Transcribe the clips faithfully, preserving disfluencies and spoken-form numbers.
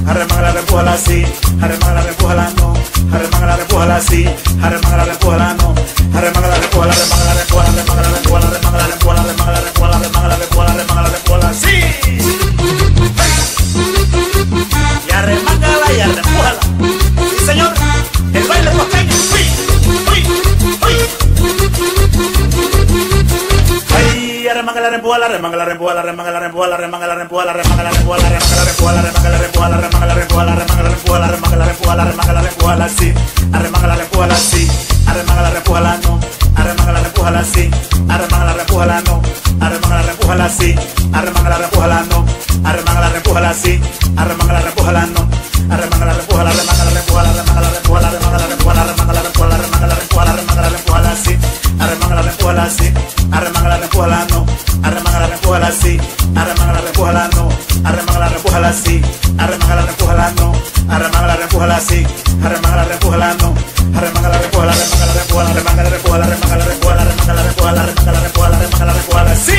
arremangala, empújala así, arremangala, empújala no, arremangala, empújala así, arremangala, empújala no, arremangala, empújala, arremangala, empújala, arremangala, empújala, arremangala, empújala, arremangala, empújala, arremangala, empújala, arremangala, empújala así. Y arremangala y arrempújala. Sí, señor, el baile costeño. Uy, uy, uy. Ay, arremangala, arrempújala, arremangala, arrempújala, arremangala, arrempújala, arremangala, arrempújala, arremangala, arrempújala, arremangala, arrempújala, arremangala, arrempújala, arremangala, arrempújala, arremangala, arrempújala, arremangala, arrempújala así, arremangala, arrempújala así, arremangala, arrempújala no, arremangala, arrempújala así, arremangala, arrempújala no, arremangala, arrempújala así, arremangala, arrempújala no, arremangala, arrempújala así, arremangala, arrempújala no, arremangala, arrempújala, arremangala, arrempújala, arremangala, arrempújala, arremangala, arrempújala, arremangala, arrempújala, arremangala, arrempújala, arremangala, arrempújala así, arremangala, arrempújala así, arremangala, arrempújala no, arremangala, arrempújala así, arremangala, arrempújala no, arremangala, arrempújala así, arremangala, arrempújala no, arremangala, arrempújala así, arremangala, arrempújala no, arremangala, arrempújala, arremangala, arrempújala, arremangala, arrempújala, arremangala, arrempújala, arremangala, arrempújala, arremangala, arrempújala, arremangala, arrempújala así.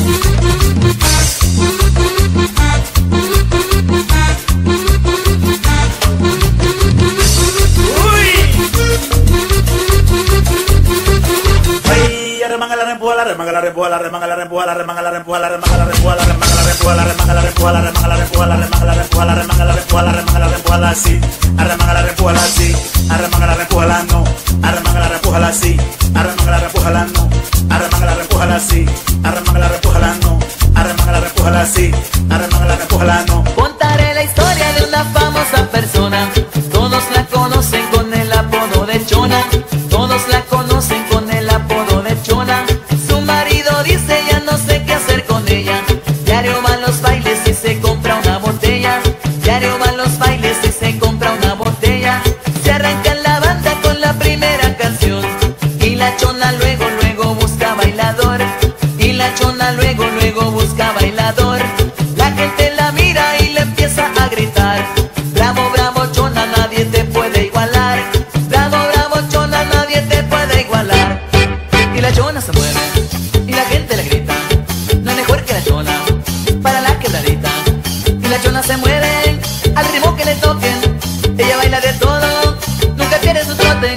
Arremangala, arrempújala, arremangala, arrempújala, arremangala, arrempújala, arremangala, arrempújala, arremangala, arrempújala, arremangala, arrempújala, arremangala, arrempújala, arremangala, arrempújala, arremangala, arrempújala, arremangala, arrempújala, arremangala, arrempújala así, arremangala, arrempújala así, arremangala, arrempújala no, arremangala, arrempújala así, arremangala, arrempújala no, arremangala, arrempújala así, arremangala, arrempújala no, arremangala, arrempújala así, arremangala, arrempújala no. Contaré la historia de una famosa persona, todos la conocen con el apodo de Chona, todos la conocen con el apodo de Chona. Su marido dice ya no sé qué hacer con ella, diario va a los bailes y se compra una botella, diario va a los bailes y se compra una botella. Se arranca en la banda con la primera canción y la Chona luego luego busca bailador, y la Chona luego luego busca bailador. La gente la mira y le empieza a gritar, bravo, bravo Chona, nadie te puede igualar, bravo, bravo Chona, nadie te puede igualar. Y la Chona se mueve y la gente le grita, no es mejor que la Chona para la quebradita. Y la Chona se mueve al ritmo que le toquen, ella baila de todo, nunca pierde su trote.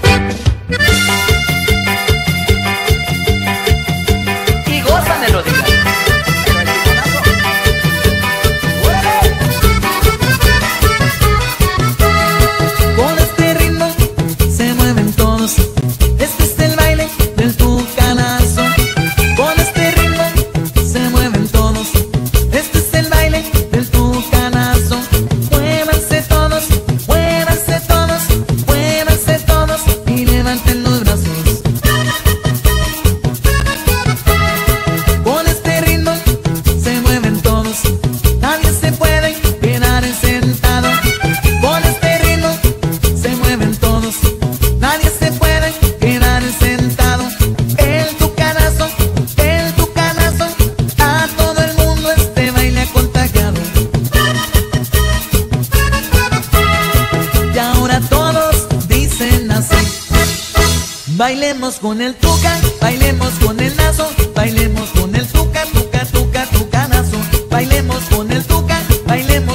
Y goza melódica. Con este ritmo se mueven todos, este es el baile del tucanazo. Con este ritmo se mueven todos, este es el baile del tucanazo. Muévanse todos, muévanse todos, muévanse todos y levanten los brazos. Con este ritmo se mueven todos, nadie se puede quedar sentado. Con este ritmo se mueven todos, nadie se puede quedar sentado. El tucanazo, el tucanazo, a todo el mundo este baile ha contagiado. Y ahora todos dicen así: bailemos con el tuca, bailemos con el nazo, bailemos con el tuca, tuca, tuca, tucanazo. Bailemos con el tuca, bailemos